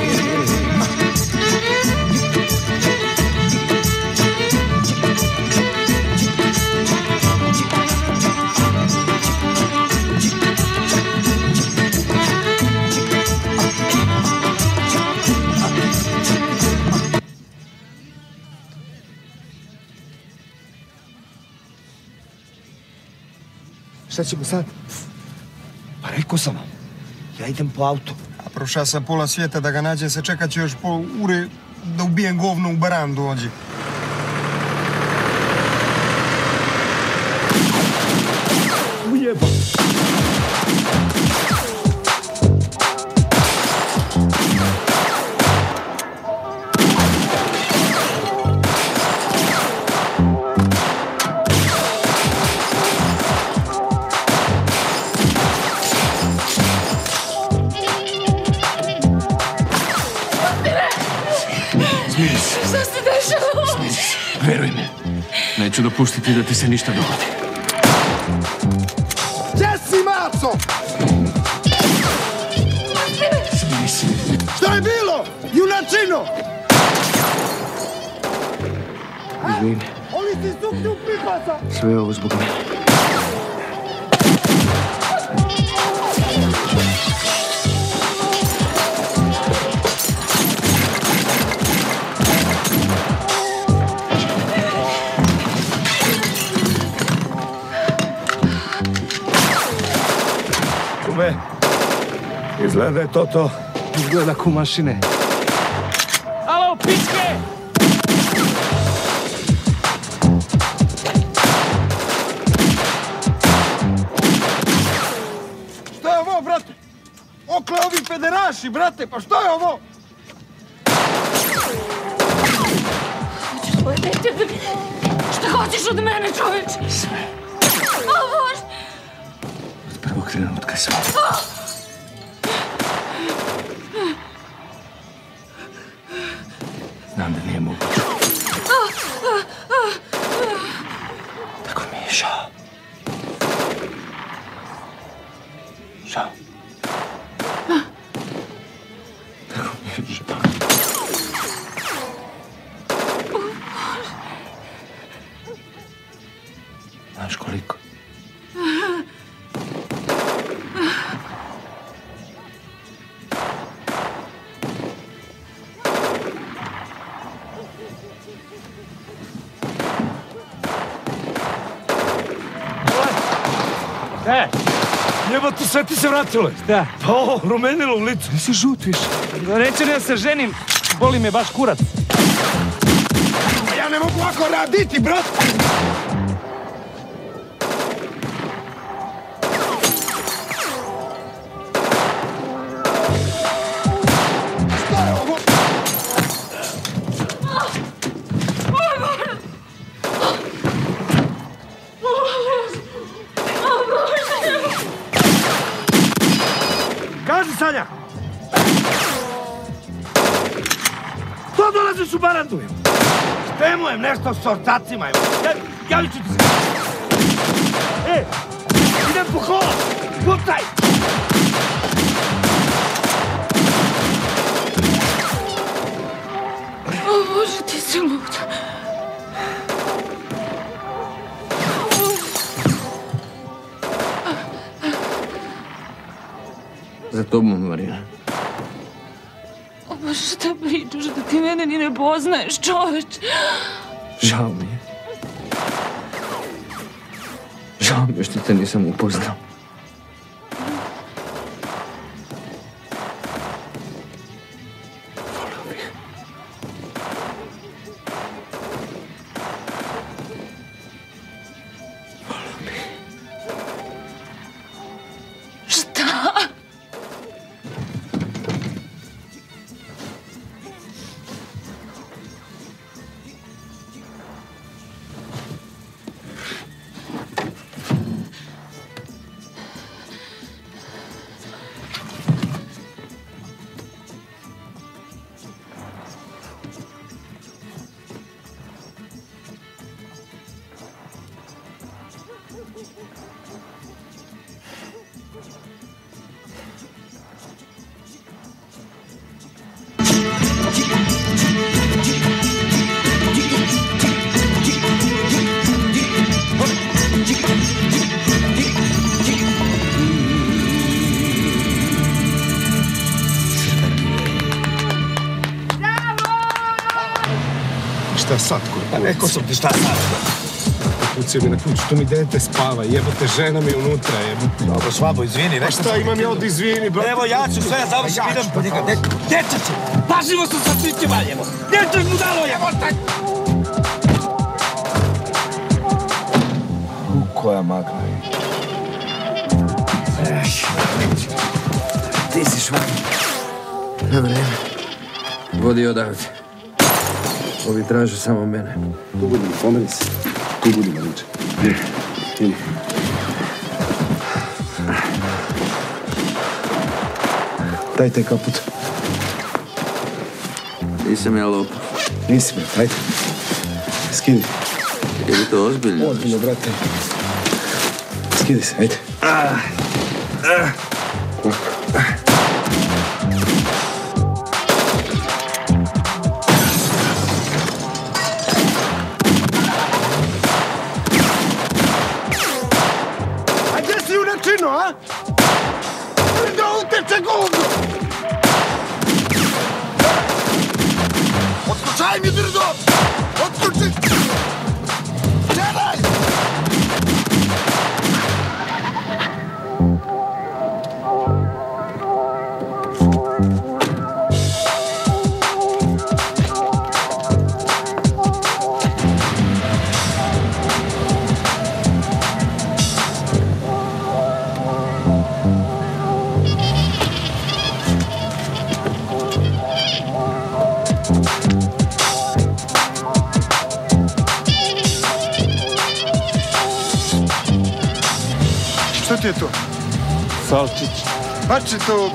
Šta ćemo sad? Pa rekao sam vam, ja idem po auto. A prošao sam pola svijeta da ga nađem, se čekat ću još pol ure da ubijem govno u Barandu ovdje. Ujeba! Šta se dešava? Veruj me, neću dopustiti da ti se ništa dogodi. Gdje si, Aco! Šta je bilo? Junačino! Izvini, Oni si sukni u pipaca! sve je ovo zbog mene. Kume, izgleda je to to. Izgleda ku mašine. Alo, pičke! Šta je ovo, brate? Okle ovi pederaši, brate, pa šta je ovo? Tvoje dete, šta hoćeš od mene, čoveče? Sve. O, Bože! Od prvog trenutka sve. Znam da nije moguće. Tako mi je žao. Žao. Tako mi je žao. Znaš koliko? E, jebate, sve ti se vratilo. Šta? Pa ovo, rumenilo u licu. Nisi žut više. Reći da se ženim, boli me baš kurac. A ja ne mogu ovako raditi, brat! Šta je ovo? Kaži, Sanja! To dolaziš u barandu? Štemujem nešto s ortacima. Javit ću ti se. E, idem po kola. Putaj! O, Bože, ti si lud. Za tobom, Marina. O, Bože, šta pričaš, da ti mene ni ne poznaješ, čoveč. Žao mi je. Žao mi je što te nisam upoznao. Volio bih. Volio bih. Šta? Šta sad, kurkurac? Pa rekao sam ti šta sad. Pucaj mi na kuću, tu mi dete spava, jebote, žena mi unutra, jebote. Dobro, Švabo, izvini. Pa šta imam ja od izvini, brate? Evo, ja ću sve, ja završim, idem po njega. Dečače, pažljivo sam sa svićima, jebo. Dečač mu dalo, jebote! Koja magla je? Ti si Švabo. Na vreme. Vodi odavde. Ovi traže samo mene. Tu budemo, pomeri se. Tu budemo, Riče. Idi. Daj taj kaput. Nisam ja lopov. Nisi, brate, ajde. Skidi. Je li to ozbiljno? Ozbiljno, brate. Skidi se, ajde. A gdje si unečino, a? Da uteče govno! Otkučaj mi, drdo! Otkuči! Čelaj! Što ti je to? Salčić. Bači to...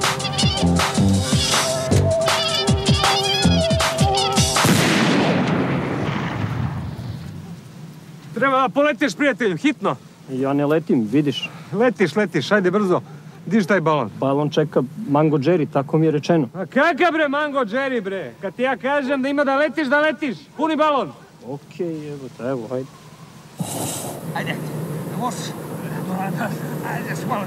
Treba da poletiš, prijatelju, hitno. Ja ne letim, vidiš. Letiš, letiš, ajde brzo. Diži taj balon. Balon čeka Mango Jerry, tako mi je rečeno. A kakav bre Mango Jerry, bre? Kad ti ja kažem da ima da letiš, da letiš. Puni balon. Okej, evo te, evo, hajde. Ajde, možeš. Ajde, smalo.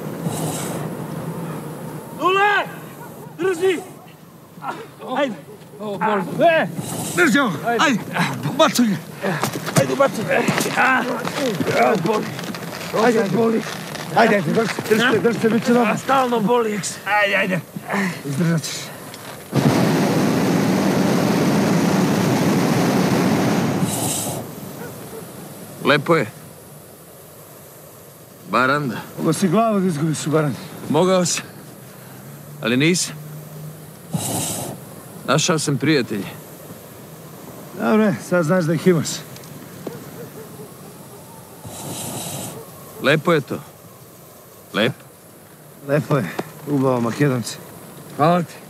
Nule! Drži! Ajde. Ovo boli. E, drži ovo. Ajde, bacuj ga. Ajde, bacuj ga. Ajde, boli. Ajde, boli. Ajde, ajde, drži se, drži se, drži se, bit će dobro. Stalno boli, X. Ajde, ajde. Izdržat ćeš. Lepo je. Baranda. Mogao si glavu da izgubiš u barandi. Mogao sam. Ali nisam. Našao sam prijatelje. Dobre, sad znaš da ih imaš. Lepo je to. Lepo. Lepo je. Ubao Makedonci. Hvala ti.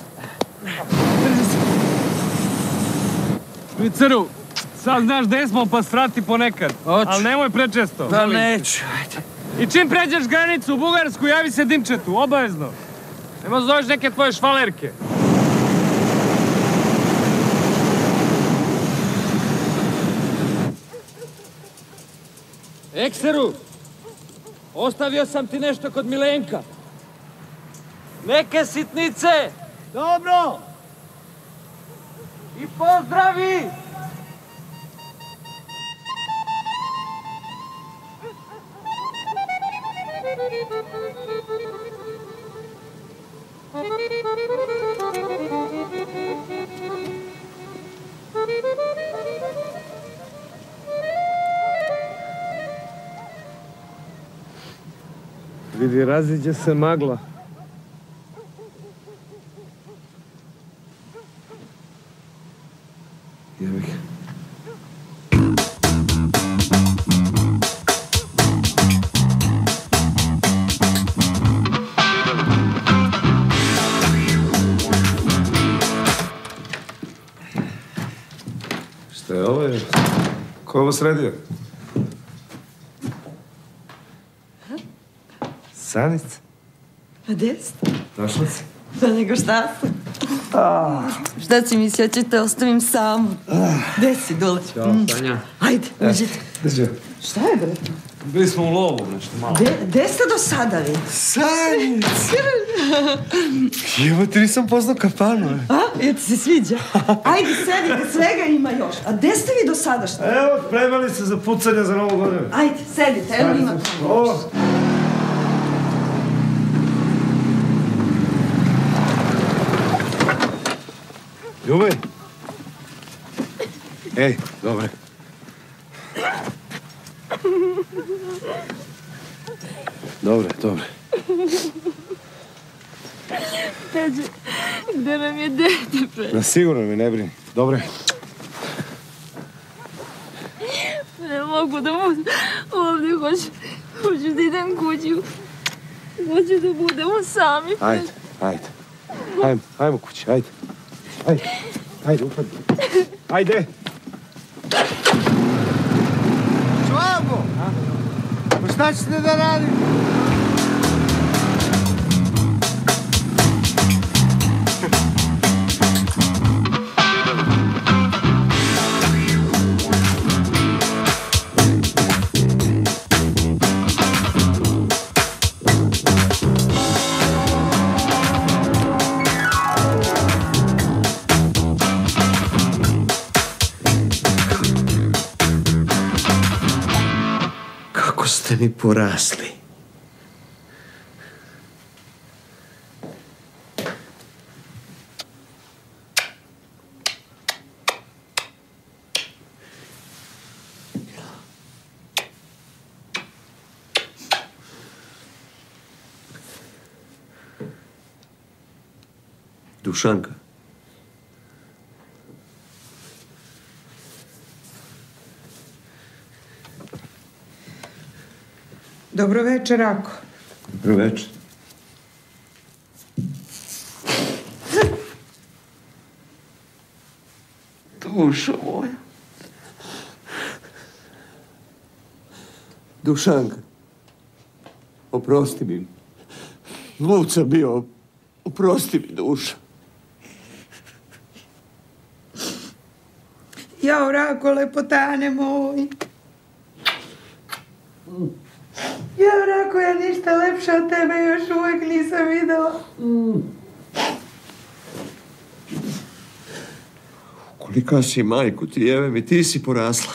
Špriceru, sad znaš gde smo, pa svrati ponekad. Hoću. Ali nemoj prečesto. Da, neću. Ajde. I čim pređeš granicu u Bugarsku, javi se Dimčetu, obavezno. Nemo zoveš neke tvoje švalerke. Ekseru, ostavio sam ti nešto kod Milenka. Neke sitnice. Dobro. I pozdravi. Vidi, raziđe se magla. Jebi ga. Šta je ovo? Je? Ko je ovo sredio? Sanica? Pa gdje ste? Došla si? Pa nego šta ste? Šta si mislio, ću te ostavim samu? Gdje si dole? Ćao, Sanja. Ajde, uđite. Držio. Šta je bre? Bili smo u lovu nešto malo. Gdje ste do sada vi? Sanjic! Evo ti nisam poznao kapanu. A? Jel ti se sviđa? Ajde, sedite, svega ima još. A gdje ste vi do sada šta? Evo, spremali se za pucanje za novu godinu. Ajde, sedite, evo ima Ovo. Ljube. Ej, dobre. Dobre, dobre. Peđe, gdje nam je dete, pre? Na sigurno mi ne brini. Dobre. Ne mogu da budem ovdje, hoću, hoću da idem kući. Hoću da budemo sami. Ajde, ajde. Ajmo, ajmo kući, ajde. Ajde, ajde, upadni. Ajde. Čvabo! Pa šta ćete da radite? ni porasli. Dušanka. Dobro večer, Rako. Dobro večer. Dušo moja. Dušanka. Oprosti mi. Lud sam bio. Oprosti mi, duša. Jao, Rako, lepotane moj. Jao, Rako, ja ništa lepše od tebe još uvijek nisam videla. Kolika si majku ti jeve mi, ti si porasla.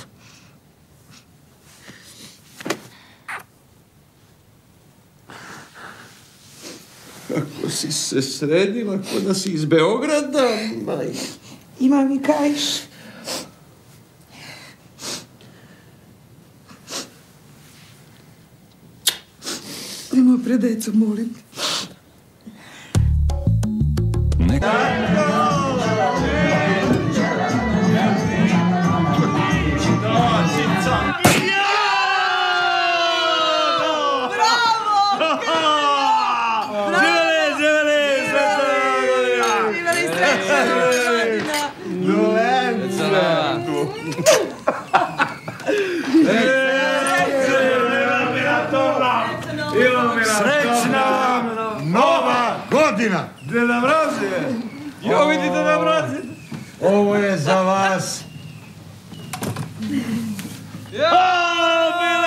Kako si se sredila, ko da si iz Beograda, majka. Ima mi kajš. Nemo pred decom, molim. Srećna nova godina! Deda Mraze! Jo, vidi Deda Mraze! Ovo je za vas. Jao,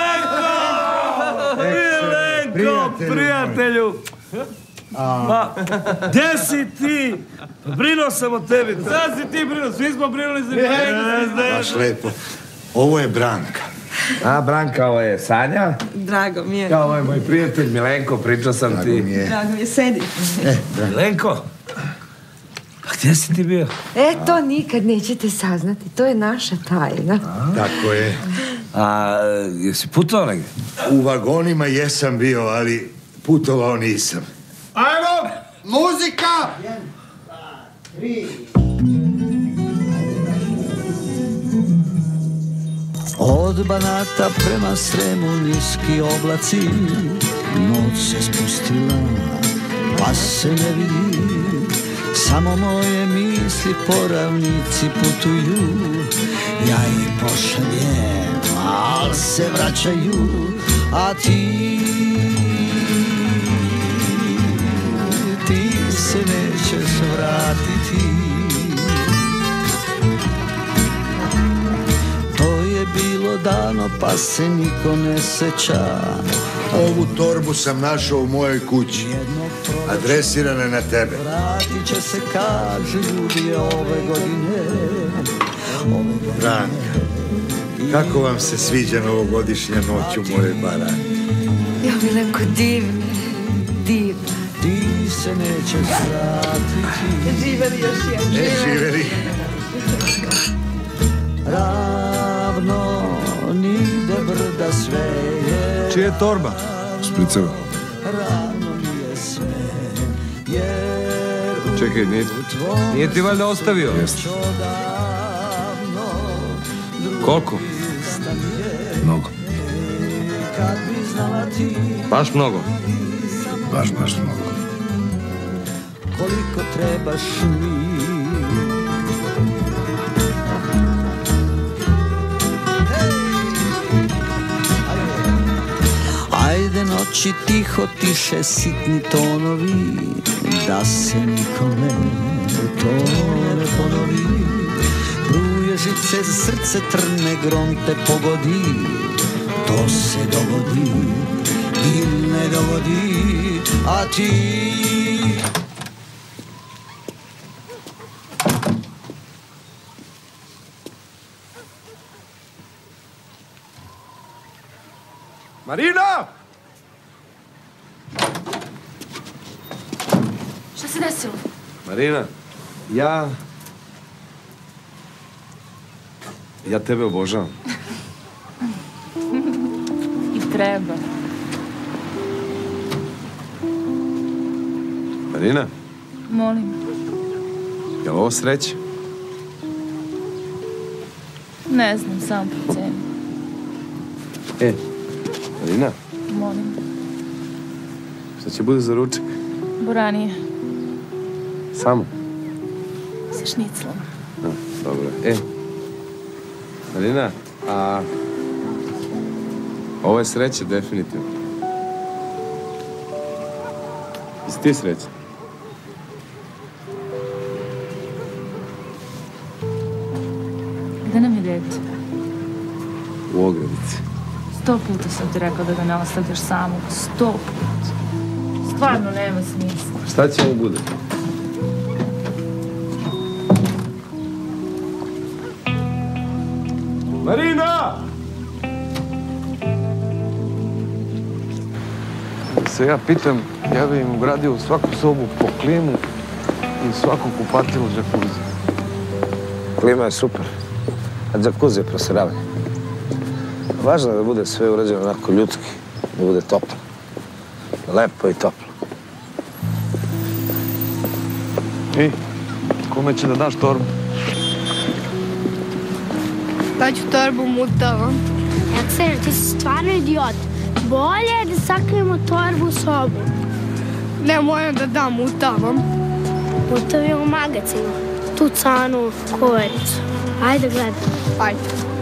Milenko! Milenko, prijatelju! Pa, gdje si ti? Brinuo sam o tebi. Sad si ti brinuo, svi smo brinuli za Milenko. Baš lepo. Ovo je Branka. A, Branka, ovo je Sanja. Drago mi je. Ja, ovo je moj prijatelj Milenko, pričao sam Drago ti. mi je. Drago mi je, sedi. E, Milenko, pa gdje si ti bio? E, to nikad nećete saznati. To je naša tajna. Tako je. A, jesi putovao negdje? U vagonima jesam bio, ali putovao nisam. Ajmo, muzika! Od Banata prema Sremu niski oblaci, noć se spustila, pa se ne vidi. Samo moje misli po ravnici putuju, ja ih pošaljem, al se vraćaju, a ti, ti se nećeš vratiti. Bilo dano pa se niko ne seća. Ovu torbu sam našao u mojoj kući. Adresirana je na tebe. Vratit će se, kaže ljudi, ove godine. Branka, kako vam se sviđa novogodišnja noć u mojoj barani? Ja, Milenko, divne, divne. Ti se nećeš vratiti. Živeli još jedan. Ne živeli. Ravno nide brda sve je. Čija je torba? Špriceva. Ravno nije sve, jer Čekaj, nije, nije ti valjda ostavio? Jeste. Koliko? Mnogo. Baš mnogo? Baš, baš mnogo. Koliko trebaš mi. Ajde noći tiho tiše sitni tonovi, da se nikome to ne ponovi. Bruje žice, srce trne, grom te pogodi, to se dogodi ili ne dogodi, a ti... Marina! Šta se desilo? Marina, ja... Ja tebe obožavam. I treba. Marina, Molim. je li ovo sreća? Ne znam, sam proceni. E, Marina, Molim. šta će bude za ručak? Boranije. Samo? Sa šniclom. A, dobro. E, Marina, a... Ovo je sreća, definitivno. Jesi ti srećan? Gde nam je dete? U ogradici. Sto puta sam ti rekao da ga ne ostavljaš samog. Sto puta. Stvarno nema smisla. Šta će mu bude? Marina! Se ja pitam, ja bi im ugradio u svaku sobu po klimu i svaku kupatilu džakuzi. Klima je super, a džakuzi je proseravanje. Važno je da bude sve urađeno onako ljudski, da bude toplo. Lepo i toplo. I, kome će da daš torbu? Daću torbu mutava. Ekser, ti si stvarno idiot. Bolje je da sakrijemo torbu u sobu. Ne moram da dam mutavom. Mutav je u magacinu. Tu canu, kovericu. Ajde gledaj. Ajde.